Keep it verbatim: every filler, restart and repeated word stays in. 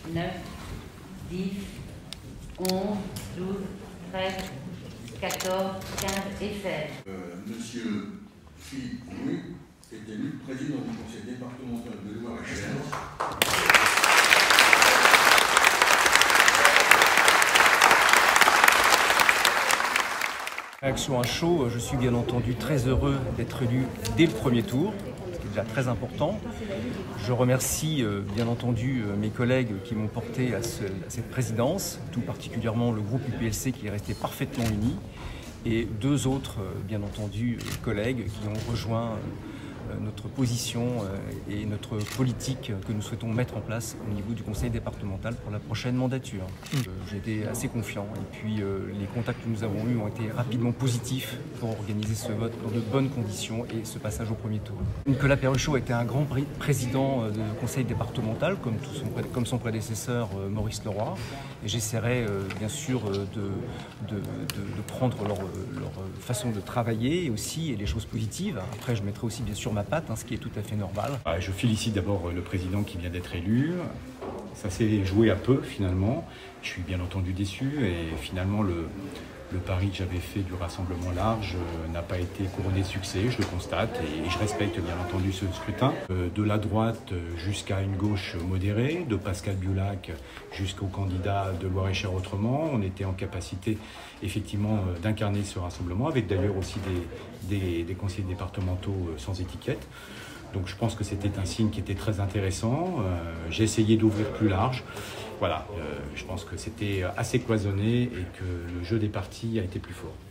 neuf, dix, onze, douze, treize, quatorze, quinze et seize. Euh, Monsieur Philippe Coury est élu président du conseil départemental de Loire-et-Cher. Réaction à chaud, je suis bien entendu très heureux d'être élu dès le premier tour, ce qui est déjà très important. Je remercie bien entendu mes collègues qui m'ont porté à, ce, à cette présidence, tout particulièrement le groupe U P L C qui est resté parfaitement uni, et deux autres, bien entendu, collègues qui ont rejoint notre position et notre politique que nous souhaitons mettre en place au niveau du conseil départemental pour la prochaine mandature. J'ai été assez confiant et puis les contacts que nous avons eus ont été rapidement positifs pour organiser ce vote dans de bonnes conditions et ce passage au premier tour. Nicolas Perruchot a été un grand président de conseil départemental comme, tout son, comme son prédécesseur Maurice Leroy, et j'essaierai bien sûr de, de, de, de prendre leur, leur façon de travailler et aussi et les choses positives. Après je mettrai aussi bien sûr ma patte, hein, ce qui est tout à fait normal. Je félicite d'abord le président qui vient d'être élu. Ça s'est joué à peu finalement. Je suis bien entendu déçu et finalement le, le pari que j'avais fait du Rassemblement large euh, n'a pas été couronné de succès, je le constate et, et je respecte bien entendu ce scrutin. Euh, de la droite jusqu'à une gauche modérée, de Pascal Biolac jusqu'au candidat de Loire-et-Cher autrement, on était en capacité effectivement euh, d'incarner ce rassemblement avec d'ailleurs aussi des, des, des conseillers départementaux euh, sans étiquette. Donc je pense que c'était un signe qui était très intéressant. Euh, j'ai essayé d'ouvrir plus large. Voilà, euh, je pense que c'était assez cloisonné et que le jeu des partis a été plus fort.